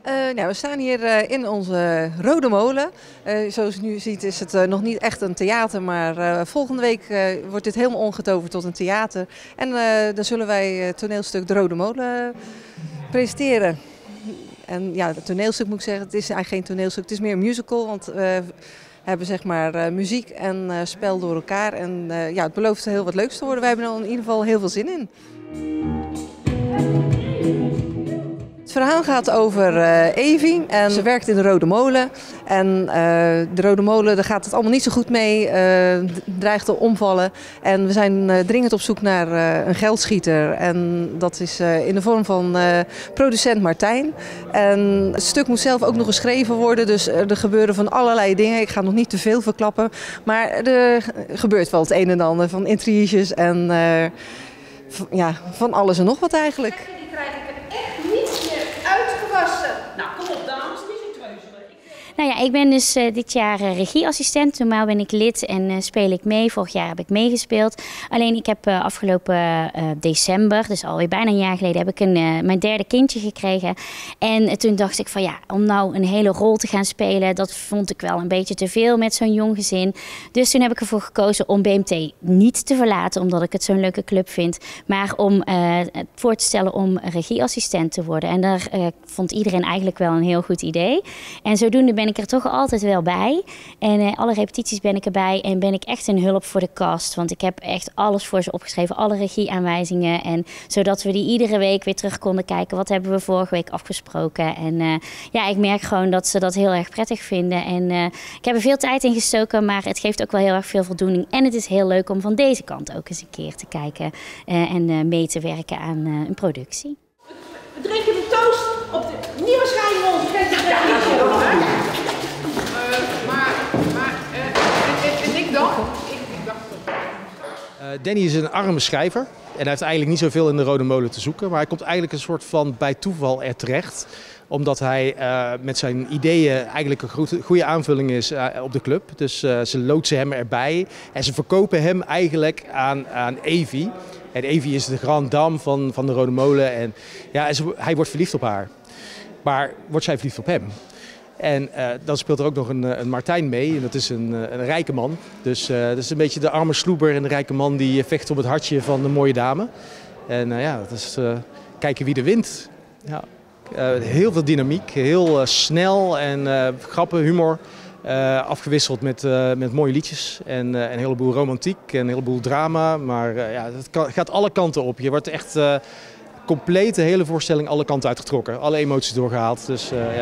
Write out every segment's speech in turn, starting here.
Nou, we staan hier in onze Rode Molen. Zoals u nu ziet is het nog niet echt een theater, maar volgende week wordt dit helemaal omgetoverd tot een theater. En dan zullen wij het toneelstuk De Rode Molen presenteren. En ja, het toneelstuk moet ik zeggen, het is eigenlijk geen toneelstuk, het is meer een musical, want we hebben zeg maar muziek en spel door elkaar. En ja, het belooft heel wat leuks te worden. Wij hebben er in ieder geval heel veel zin in. Het verhaal gaat over Evie en ze werkt in de Rode Molen. En de Rode Molen, daar gaat het allemaal niet zo goed mee, dreigt te omvallen. En we zijn dringend op zoek naar een geldschieter. En dat is in de vorm van producent Martijn. En het stuk moet zelf ook nog geschreven worden, dus er gebeuren van allerlei dingen. Ik ga nog niet te veel verklappen, maar er gebeurt wel het een en ander van intriges en ja, van alles en nog wat eigenlijk. Die krijg ik er echt niet meer uitgewassen. Nou, kom op dames, niet zo treuzelig. Nou ja, ik ben dus dit jaar regieassistent. Normaal ben ik lid en speel ik mee. Vorig jaar heb ik meegespeeld. Alleen ik heb afgelopen december, dus alweer bijna een jaar geleden, heb ik mijn derde kindje gekregen. En toen dacht ik van ja, om nou een hele rol te gaan spelen, dat vond ik wel een beetje te veel met zo'n jong gezin. Dus toen heb ik ervoor gekozen om BMT niet te verlaten, omdat ik het zo'n leuke club vind. Maar om voor te stellen om regieassistent te worden. En daar vond iedereen eigenlijk wel een heel goed idee. En zodoende ben ik er toch altijd wel bij. En alle repetities ben ik erbij en ben ik echt een hulp voor de cast. Want ik heb echt alles voor ze opgeschreven, alle regieaanwijzingen. En zodat we die iedere week weer terug konden kijken. Wat hebben we vorige week afgesproken? En ja, ik merk gewoon dat ze dat heel erg prettig vinden. En ik heb er veel tijd in gestoken, maar het geeft ook wel heel erg veel voldoening. En het is heel leuk om van deze kant ook eens een keer te kijken en mee te werken aan een productie. We drinken de toast op de nieuwe schijnrol. En ik dan? Danny is een arme schrijver en hij heeft eigenlijk niet zoveel in de Rode Molen te zoeken. Maar hij komt eigenlijk een soort van bij toeval er terecht. Omdat hij met zijn ideeën eigenlijk een goede aanvulling is op de club. Dus ze loodsen hem erbij en ze verkopen hem eigenlijk aan Evie. En Evie is de grande dame van de Rode Molen. En ja, hij wordt verliefd op haar. Maar wordt zij verliefd op hem? En dan speelt er ook nog een Martijn mee. En dat is een rijke man. Dus dat is een beetje de arme sloeber en de rijke man die vecht om het hartje van de mooie dame. En ja, dat is kijken wie er wint. Ja. Heel veel dynamiek, heel snel en grappen, humor. Afgewisseld met mooie liedjes en een heleboel romantiek en een heleboel drama. Maar ja, het gaat alle kanten op. Je wordt echt compleet de hele voorstelling alle kanten uitgetrokken. Alle emoties doorgehaald. Dus ja.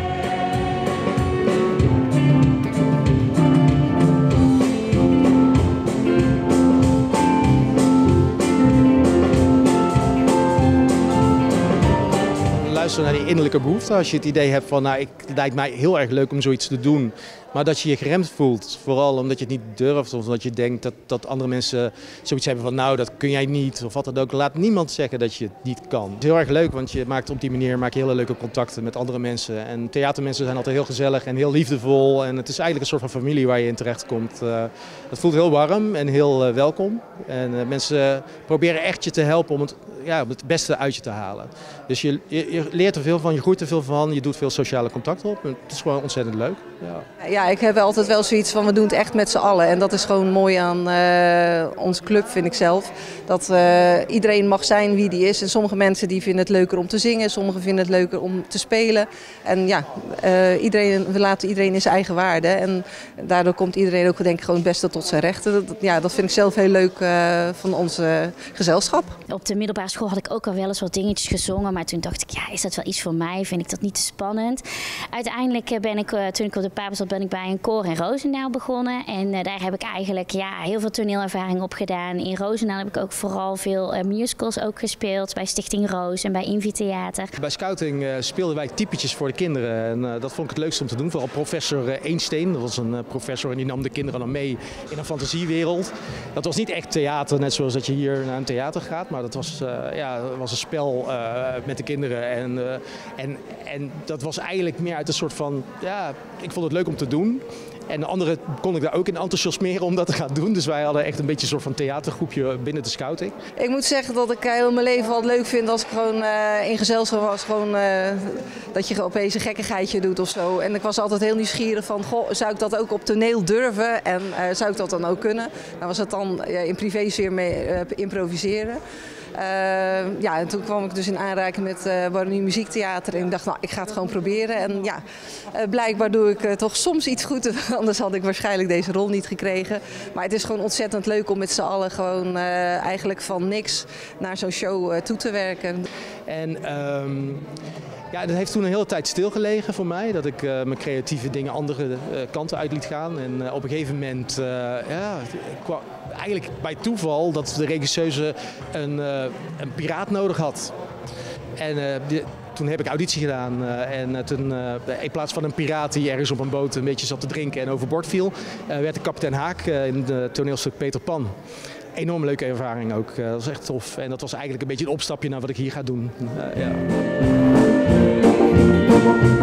Luisteren naar die innerlijke behoefte. Als je het idee hebt van, nou, het lijkt mij heel erg leuk om zoiets te doen. Maar dat je je geremd voelt. Vooral omdat je het niet durft. Of omdat je denkt dat andere mensen zoiets hebben van, nou, dat kun jij niet. Of wat dan ook. Laat niemand zeggen dat je het niet kan. Het is heel erg leuk, want je maakt op die manier hele leuke contacten met andere mensen. En theatermensen zijn altijd heel gezellig en heel liefdevol. En het is eigenlijk een soort van familie waar je in terecht komt. Het voelt heel warm en heel welkom. En mensen proberen echt je te helpen om het beste uit je te halen. Dus je leert er veel van, je groeit er veel van, je doet veel sociale contacten op. En het is gewoon ontzettend leuk. Ja, ik heb altijd wel zoiets van, we doen het echt met z'n allen. En dat is gewoon mooi aan onze club, vind ik zelf. Dat iedereen mag zijn wie die is. En sommige mensen die vinden het leuker om te zingen, sommigen vinden het leuker om te spelen. En ja, we laten iedereen in zijn eigen waarde. En daardoor komt iedereen ook denk ik gewoon het beste tot zijn rechten. Dat vind ik zelf heel leuk van onze gezelschap. Op de middelbare school had ik ook al wel eens wat dingetjes gezongen. Maar toen dacht ik, ja, is dat wel iets voor mij? Vind ik dat niet te spannend? Uiteindelijk ben ik, toen ik op de Papen zat, ben ik bij een koor in Roosendaal begonnen. En daar heb ik eigenlijk heel veel toneelervaring op gedaan. In Roosendaal heb ik ook vooral veel musicals ook gespeeld. Bij Stichting Roos en bij Invitheater. Bij scouting speelden wij typetjes voor de kinderen. En dat vond ik het leukste om te doen. Vooral professor Eensteen. Dat was een professor en die nam de kinderen dan mee in een fantasiewereld. Dat was niet echt theater, net zoals dat je hier naar een theater gaat. Maar dat was een spel met de kinderen. En dat was eigenlijk meer uit een soort van, ja, ik vond het leuk om te doen. En de anderen kon ik daar ook in enthousiasmeren om dat te gaan doen. Dus wij hadden echt een beetje een soort van theatergroepje binnen de scouting. Ik moet zeggen dat ik heel mijn leven al leuk vind als ik gewoon in gezelschap was. Gewoon dat je opeens een gekkigheidje doet of zo. En ik was altijd heel nieuwsgierig van, goh, zou ik dat ook op toneel durven? En zou ik dat dan ook kunnen? Nou was het dan in privésfeer mee improviseren. Ja, en toen kwam ik dus in aanraking met Baronie Muziektheater en ik dacht, nou, ik ga het gewoon proberen. En ja, blijkbaar doe ik toch soms iets goed, anders had ik waarschijnlijk deze rol niet gekregen. Maar het is gewoon ontzettend leuk om met z'n allen gewoon eigenlijk van niks naar zo'n show toe te werken. En ja, dat heeft toen een hele tijd stilgelegen voor mij, dat ik mijn creatieve dingen andere kanten uit liet gaan. En op een gegeven moment, ja, kwam eigenlijk bij toeval dat de regisseuse een piraat nodig had. En toen heb ik auditie gedaan en toen in plaats van een piraat die ergens op een boot een beetje zat te drinken en overboord viel, werd ik kapitein Haak in het toneelstuk Peter Pan. Enorm leuke ervaring ook, dat was echt tof. En dat was eigenlijk een beetje een opstapje naar wat ik hier ga doen. Ja.